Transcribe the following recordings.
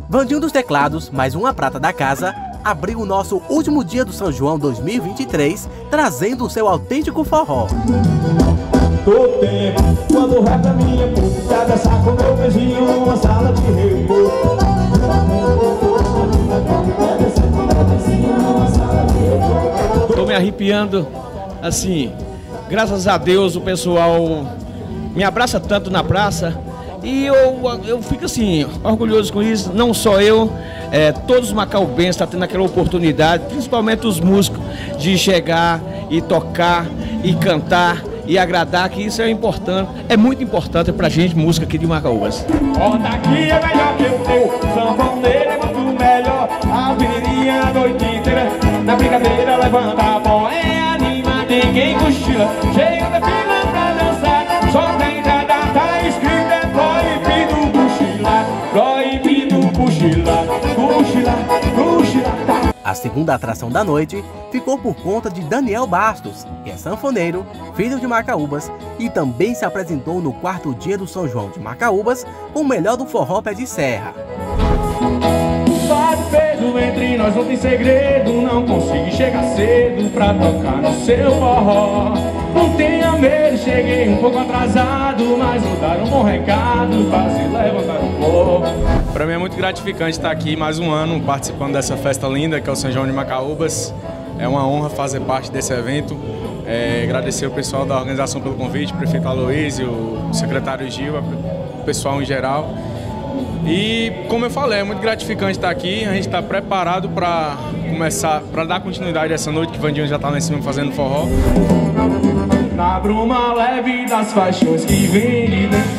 Vandinho dos Teclados, mais uma prata da casa, abriu o nosso último dia do São João 2023, trazendo o seu autêntico forró. Todo tempo, quando o rap é minha, pra dançar com meu beijinho numa sala de repouso. Tô me arrepiando, assim, graças a Deus o pessoal me abraça tanto na praça e eu fico assim, orgulhoso com isso, não só eu, todos os macaubenses estão tendo aquela oportunidade, principalmente os músicos, de chegar e tocar e cantar e agradar, que isso é importante, é muito importante pra gente, música aqui de Macaúbas. Roda aqui é melhor que o teu, sanfoneiro é muito melhor, a avenidinha a noite inteira, na brincadeira levanta a bola, anima, ninguém cochila, cheio de fila pra dançar, só na entrada tá escrito, proibido cochilar, cochilar, tá. A segunda atração da noite ficou por conta de Daniel Bastos, que é sanfoneiro, filho de Macaúbas, e também se apresentou no quarto dia do São João de Macaúbas com o melhor do forró pé de serra. Beijo entre nós não tem segredo, não consigo chegar cedo pra tocar no seu forró. Não tenha medo, cheguei um pouco atrasado, mas vou dar um bom recado pra se levantar um pouco. Para mim é muito gratificante estar aqui mais um ano participando dessa festa linda que é o São João de Macaúbas. É uma honra fazer parte desse evento. Agradecer o pessoal da organização pelo convite, o prefeito Aloísio, o secretário Gil, o pessoal em geral. E como eu falei, é muito gratificante estar aqui, a gente está preparado para começar, para dar continuidade a essa noite que o Vandinho já está lá em cima fazendo forró. Na bruma leve das paixões que vem de dentro,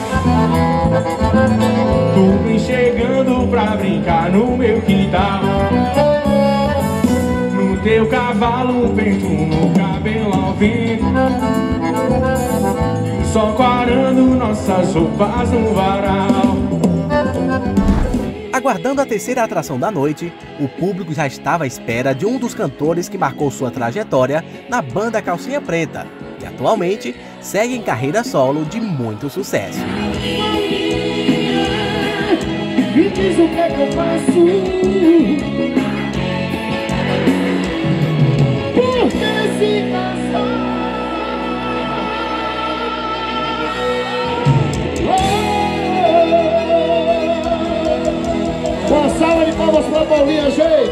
tu vem chegando pra brincar no meu quintal. No teu cavalo, vento no cabelo ao vento, e o sol quarando nossas roupas no varal. Aguardando a terceira atração da noite, o público já estava à espera de um dos cantores que marcou sua trajetória na banda Calcinha Preta, que atualmente segue em carreira solo de muito sucesso. Me diz o que é que eu faço, porque se passar. Uma salva de palmas pra Paulinha, gente!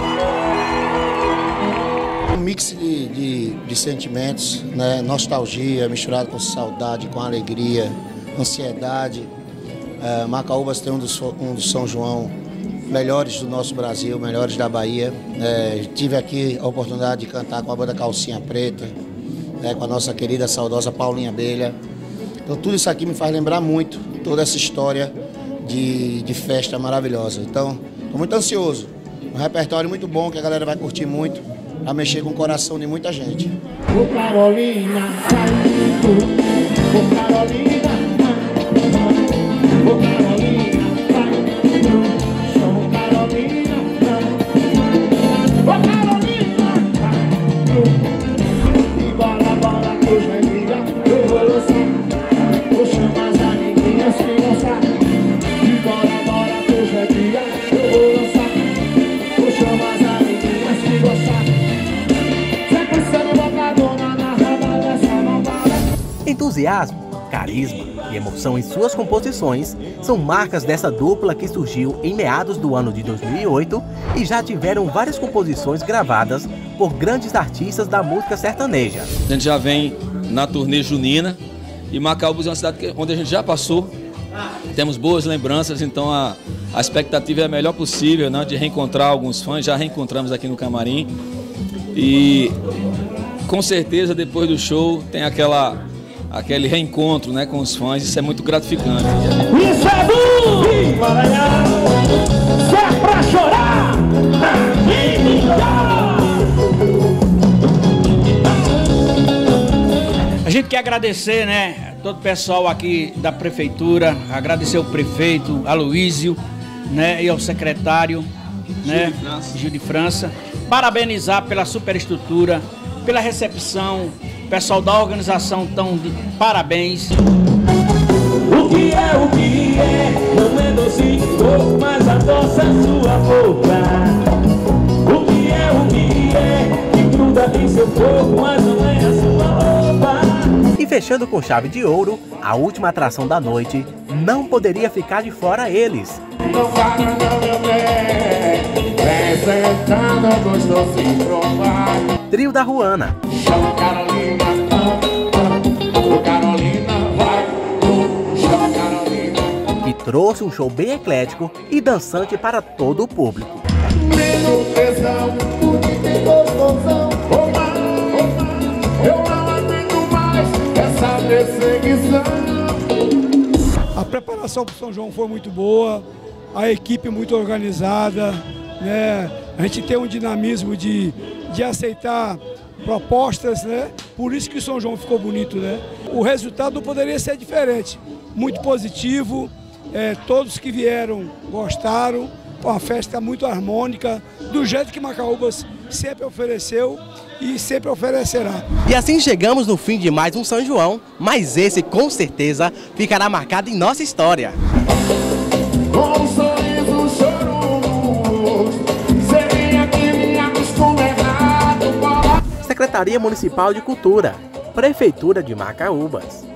Um mix de sentimentos, né? Nostalgia misturado com saudade, com alegria, ansiedade. Macaúbas tem um dos São João melhores do nosso Brasil, melhores da Bahia. Tive aqui a oportunidade de cantar com a banda Calcinha Preta, com a nossa querida, saudosa Paulinha Abelha. Então tudo isso aqui me faz lembrar muito toda essa história de festa maravilhosa. Então, estou muito ansioso. Um repertório muito bom que a galera vai curtir muito, para mexer com o coração de muita gente. Ô Carolina, ô Carolina, ô Carolina, chama Carolina, ô Carolina, e bola, bola, que hoje é dia, eu vou lançar, vou chamar as amiguinhas que gostar. Entusiasmo, carisma e emoção em suas composições são marcas dessa dupla que surgiu em meados do ano de 2008 e já tiveram várias composições gravadas por grandes artistas da música sertaneja. A gente já vem na turnê junina e Macaúbas é uma cidade onde a gente já passou, temos boas lembranças, então a expectativa é a melhor possível, né, de reencontrar alguns fãs, já reencontramos aqui no camarim e com certeza depois do show tem aquele reencontro, né, com os fãs, isso é muito gratificante. Isso é bom! Isso é pra chorar! A gente quer agradecer, né, todo o pessoal aqui da prefeitura, agradecer ao prefeito Aloísio, né, e ao secretário, né, Gil de França, parabenizar pela superestrutura, pela recepção. Pessoal da organização estão de parabéns. O que é, não é doce, mas até endossa sua boca. O que é, que gruda em seu corpo, mas não é a sua roupa. E fechando com chave de ouro, a última atração da noite, não poderia ficar de fora eles. Não para não, meu bem, vem sentando, gostoso de provar. Trio da Ruana. Chama Carolina, o Carolina vai, chama Carolina. Que trouxe um show bem eclético e dançante para todo o público. Menos tesão, porque tem gostosão. Eu não aguento mais essa perseguição. A preparação para o São João foi muito boa, a equipe muito organizada, né? A gente tem um dinamismo de aceitar propostas, né? Por isso que o São João ficou bonito, né? O resultado não poderia ser diferente, muito positivo, todos que vieram gostaram, uma festa muito harmônica, do jeito que Macaúbas sempre ofereceu e sempre oferecerá. E assim chegamos no fim de mais um São João, mas esse com certeza ficará marcado em nossa história. Com um sorriso choroso, seria que me acostuma errado. Secretaria Municipal de Cultura, Prefeitura de Macaúbas.